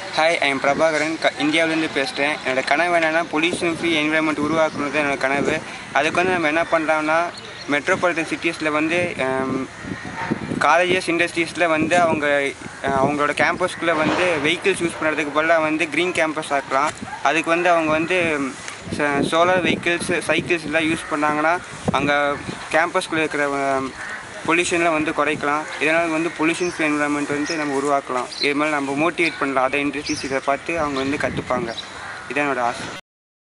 Hi, I am Prabhakaran. இந்தியாவிலேருந்து பேசுகிறேன். என்னோடய கனவு என்னென்னா பொல்யூஷன் ஃப்ரீ என்விரான்மெண்ட் உருவாக்குறது தான் என்னோடய கனவு. அதுக்கு வந்து நம்ம என்ன பண்ணுறோம்னா, மெட்ரோபாலிட்டன் சிட்டிஸில் வந்து காலேஜஸ், இண்டஸ்ட்ரீஸில் வந்து அவங்களோட கேம்பஸ்குள்ளே வந்து வெஹிக்கிள்ஸ் யூஸ் பண்ணுறதுக்கு பதிலாக வந்து க்ரீன் கேம்பஸ் ஆக்கலாம். அதுக்கு வந்து அவங்க வந்து சோலார் வெஹிக்கிள்ஸு, சைக்கிள்ஸ்லாம் யூஸ் பண்ணாங்கன்னா அங்கே கேம்பஸ்குள்ளே இருக்கிற பொல்யூஷனில் வந்து குறைக்கலாம். இதனால் வந்து பொல்யூஷன் ஃப்ரீ என்விரான்மெண்ட் வந்து நம்ம உருவாக்கலாம். இது மாதிரி நம்ம மோட்டிவேட் பண்ணலாம். அதை இண்டஸ்ட்ரீஸ் இதை பார்த்து அவங்க வந்து கற்றுப்பாங்க. இதான் என்னோடய ஆசை.